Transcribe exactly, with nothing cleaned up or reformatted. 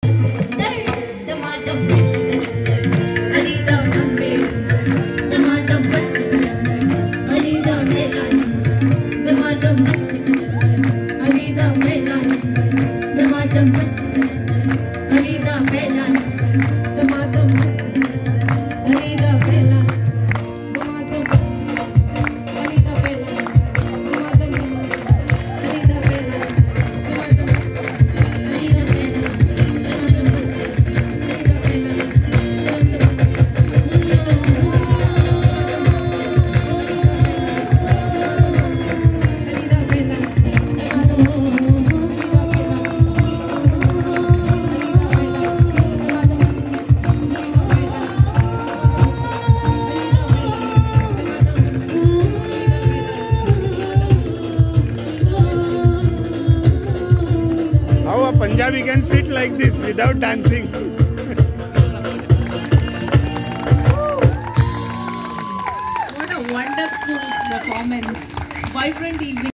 Punjabi can sit like this without dancing. What a wonderful performance. Vibrant evening.